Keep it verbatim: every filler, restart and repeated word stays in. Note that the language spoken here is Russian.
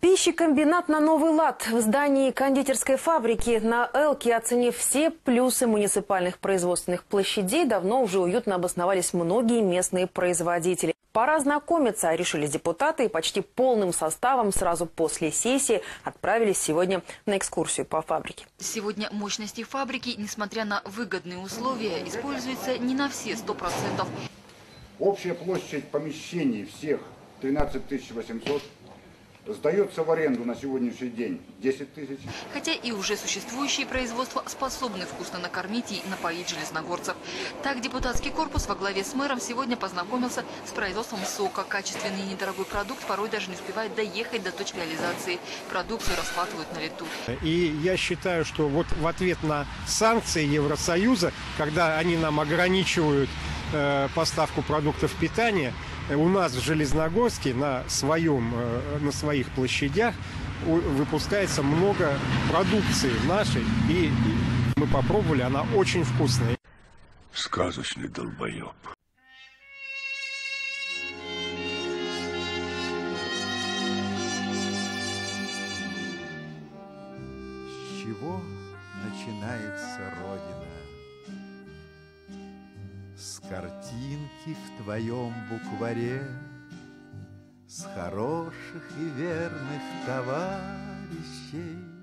Пищекомбинат на новый лад. В здании кондитерской фабрики на Элке, оценив все плюсы муниципальных производственных площадей, давно уже уютно обосновались многие местные производители. Пора знакомиться, решили депутаты, и почти полным составом сразу после сессии отправились сегодня на экскурсию по фабрике. Сегодня мощности фабрики, несмотря на выгодные условия, используются не на все сто процентов. Общая площадь помещений всех тринадцать тысяч восемьсот. Сдается в аренду на сегодняшний день десять тысяч. Хотя и уже существующие производства способны вкусно накормить и напоить железногорцев. Так депутатский корпус во главе с мэром сегодня познакомился с производством сока. Качественный и недорогой продукт порой даже не успевает доехать до точки реализации. Продукцию расхватывают на лету. И я считаю, что вот в ответ на санкции Евросоюза, когда они нам ограничивают э, поставку продуктов питания, у нас в Железногорске на, своем, на своих площадях выпускается много продукции нашей, и, и мы попробовали, она очень вкусная. Сказочный долбоеб. С чего начинается Родина? С картинки в твоем букваре, с хороших и верных товарищей.